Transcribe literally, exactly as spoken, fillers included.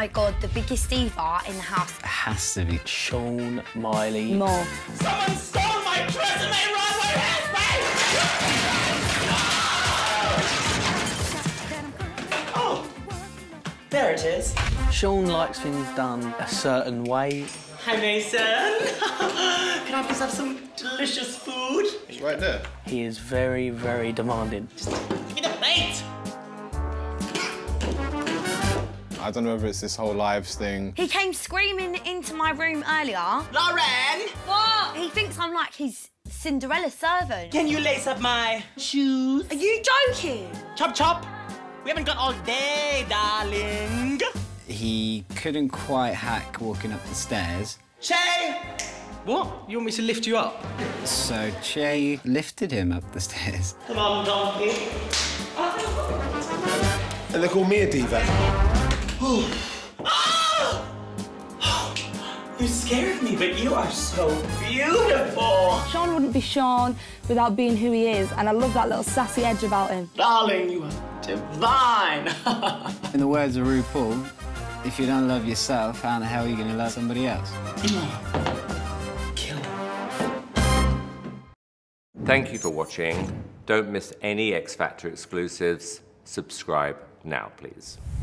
my God, the biggest diva in the house. It has to be Shaun Miley. More. Someone stole my dress and they ran my hairsprays! Oh, there it is. Shaun likes things done a certain way. Hi, Mason. Can I please have some delicious food? It's right there. He is very, very demanding. Just give me the plate. I don't know whether it's this whole lives thing. He came screaming into my room earlier. Lauren! What? He thinks I'm like his Cinderella servant. Can you lace up my shoes? Are you joking? Chop, chop. We haven't got all day, darling. He couldn't quite hack walking up the stairs. Che! What? You want me to lift you up? So Che lifted him up the stairs. Come on, donkey. And they call me a diva. Oh. You scared me, but you are so beautiful. Shaun wouldn't be Shaun without being who he is, and I love that little sassy edge about him. Darling, you are divine. In the words of RuPaul, if you don't love yourself, how the hell are you going to love somebody else? Kill him. Thank you for watching. Don't miss any X Factor exclusives. Subscribe now, please.